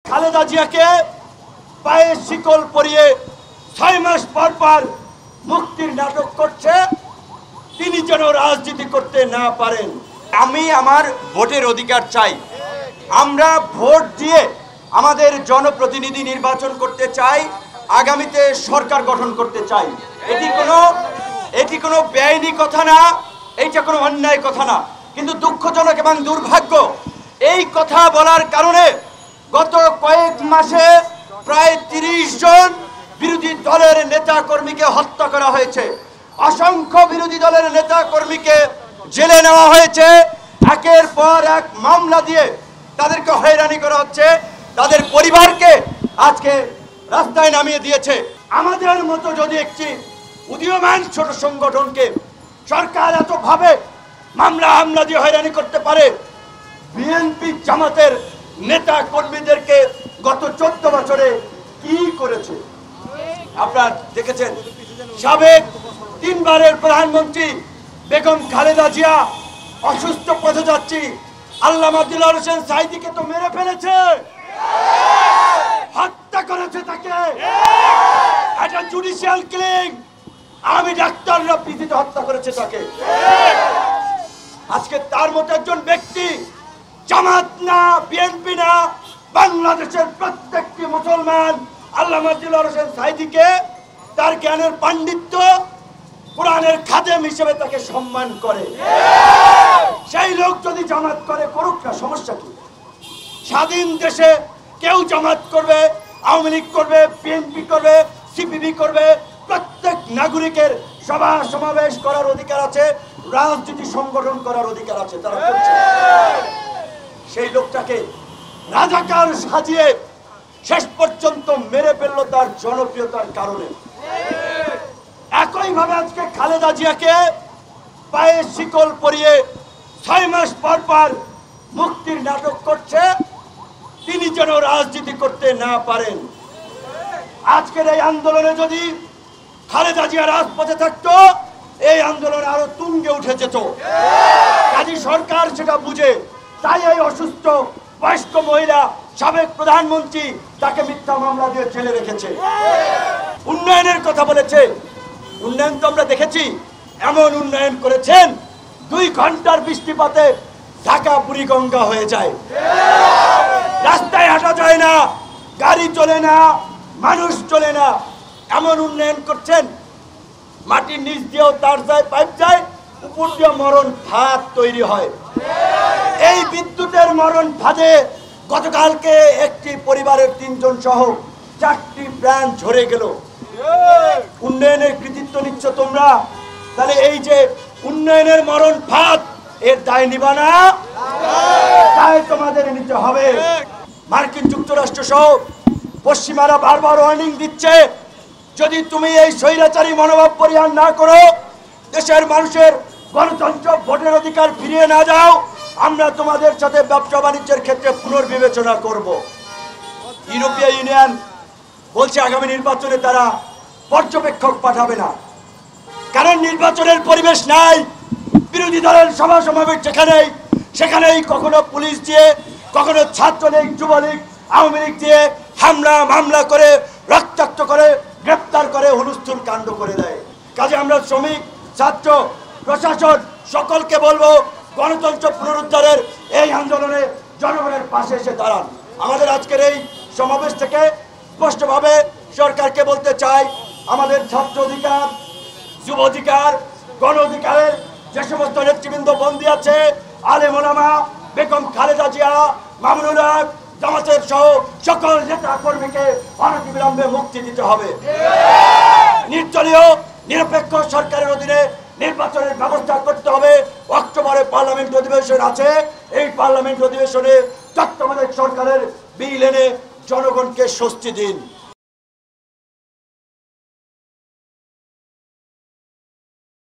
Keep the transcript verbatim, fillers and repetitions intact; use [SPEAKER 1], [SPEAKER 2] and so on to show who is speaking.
[SPEAKER 1] খালেদা জিয়াকে পায়ে শিকল পরিয়ে ছয় মাস পর পর মুক্তির নাটক করছে, তিনি যেন রাজনীতি করতে না পারেন। আমি আমার ভোটের অধিকার চাই। আমরা ভোট দিয়ে আমাদের জনপ্রতিনিধি নির্বাচন করতে চাই, আগামীতে সরকার গঠন করতে চাই। এটি কোনো এটি কোনো বেআইনি কথা না, এইটা কোনো অন্যায় কথা না। কিন্তু দুঃখজনক এবং দুর্ভাগ্য, এই কথা বলার কারণে গত কয়েক মাসে প্রায় তিরিশ জন বিরোধী দলের নেতা কর্মীকে হত্যা করা হয়েছে। অসংখ্য বিরোধী দলের নেতা কর্মীকে জেলে নেওয়া হয়েছে। একের পর এক মামলা দিয়ে তাদেরকে হয়রানি করা হচ্ছে, তাদের পরিবারকে আজকে রাস্তায় নামিয়ে দিয়েছে। আমাদের মতো যদি একটি উদীয়মান ছোট সংগঠনকে সরকার এত ভাবে মামলা হামলা দিয়ে হয়রানি করতে পারে, বিএনপি জামাতের নেতা কর্মীদেরকে গত চোদ্দ বছরে কি করেছে আপনারা দেখেছেন। সাবেক তিনবারের প্রধানমন্ত্রী বেগম খালেদা জিয়া অসুস্থ পথযাত্রী আল্লামা দিলওয়ার হোসেন সাঈদীকে তো মেরে ফেলেছে, হত্যা করেছে তাকে। এটা জুডিশিয়াল কিলিং। আমি ডাক্তাররা পিটিতে হত্যা করেছে তাকে। আজকে তার মতো একজন ব্যক্তি, জামাত না, বিএনপি না, বাংলাদেশের প্রত্যেকটি মুসলমান আল্লামা দিলওয়ার হোসেন সাঈদীকে তার জ্ঞানের পাণ্ডিত্য, কোরআনের খাদেম হিসেবে তাকে সম্মান করে। সেই লোক যদি জামাত করে, করুক না, সমস্যা কি? স্বাধীন দেশে কেউ জামাত করবে, আওয়ামী লীগ করবে, বিএনপি করবে, সিপিবি করবে। প্রত্যেক নাগরিকের সভা সমাবেশ করার অধিকার আছে, রাজনীতি সংগঠন করার অধিকার আছে, তারা করছে। সেই লোকটাকে রাজাকার সাজিয়ে শেষ পর্যন্ত মেরে ফেললো তার জনপ্রিয়তার কারণে। একইভাবে আজকে খালেদা জিয়াকে পায়ে শিকল পরিয়ে ছয় মাস পর পর মুক্তির নাটক করছে, তিনি যেন রাজনীতি করতে না পারেন। আজকের এই আন্দোলনে যদি খালেদা জিয়া রাজপথে থাকতো, এই আন্দোলন আরো তুঙ্গে উঠে যেত। কাজী সরকার সেটা বুঝে, তাই এই অসুস্থ বয়স্ক মহিলা সাবেক প্রধানমন্ত্রী তাকে মিথ্যা মামলা দিয়ে জেলে রেখেছে। উন্নয়নের কথা বলেছে, উন্নয়ন তো আমরা দেখেছি। এমন উন্নয়ন করেছেন, দুই ঘন্টার বৃষ্টিপাতে ঢাকা বুড়িগঙ্গা হয়ে যায়, রাস্তায় হাঁটা যায় না, গাড়ি চলে না, মানুষ চলে না। এমন উন্নয়ন করছেন, মাটির নিচ দিয়েও তার যায়, পাইপ যায়, উপর দিয়ে মরণ ফাঁদ তৈরি হয়। এই বিদ্যুতের মরণ ফাঁদে গতকালকে একটি পরিবারের তিনজন সহ চারটি প্রাণ ঝরে গেল। উন্নয়নের কৃতিত্ব নিচ্ছ তোমরা, তাহলে এই যে উন্নয়নের মরণ ফাঁদ, এর দায় নিবা না? দায় তোমাদের নিতে হবে। মার্কিন যুক্তরাষ্ট্র সহ পশ্চিমারা বারবার ওয়ার্নিং দিচ্ছে, যদি তুমি এই স্বৈরাচারী মনোভাব পরিহার না করো, দেশের মানুষের গণতন্ত্র, ভোটের অধিকার ফিরিয়ে না যাও, আমরা তোমাদের সাথে ব্যবসা বাণিজ্যের ক্ষেত্রে পুনর্বিবেচনা করব। ইউরোপীয় ইউনিয়ন বলছে আগামী নির্বাচনে তারা পর্যবেক্ষক পাঠাবে না, কারণ নির্বাচনের পরিবেশ নাই। বিরোধী দলের সভা সমাবেশ যেখানেই সেখানেই কখনো পুলিশ দিয়ে, কখনো ছাত্রলীগ, যুবলীগ, আওয়ামী লীগ দিয়ে হামলা মামলা করে, রক্তাক্ত করে, গ্রেপ্তার করে, হুলস্থুল কাণ্ড করে দেয়। কাজে আমরা শ্রমিক, ছাত্র, প্রশাসন সকলকে বলবো, গণতন্ত্র পুনরুদ্ধারের এই আন্দোলনে জনগণের পাশে এসে দাঁড়ান। আমাদের আজকের এই সমাবেশ থেকে স্পষ্টভাবে সরকারকে বলতে চাই, আমাদের ছাত্র অধিকার, যুব অধিকার, গণ অধিকারের যে সমস্ত নেতৃবৃন্দ বন্দী আছে, আলেম ওলামা, বেগম খালেদা জিয়া, মামুনুল হক, জামাতের সহ সকল নেতা কর্মীকে অনতিবিলম্বে মুক্তি দিতে হবে। নির্দলীয় নিরপেক্ষ সরকারের অধীনে নির্বাচনের ব্যবস্থা করতে হবে। অক্টোবরে পার্লামেন্ট অধিবেশন আছে, এই পার্লামেন্ট অধিবেশনে তত্ত্বাবধায়ক সরকারের বিল এনে জনগণকে স্বস্তি দিন।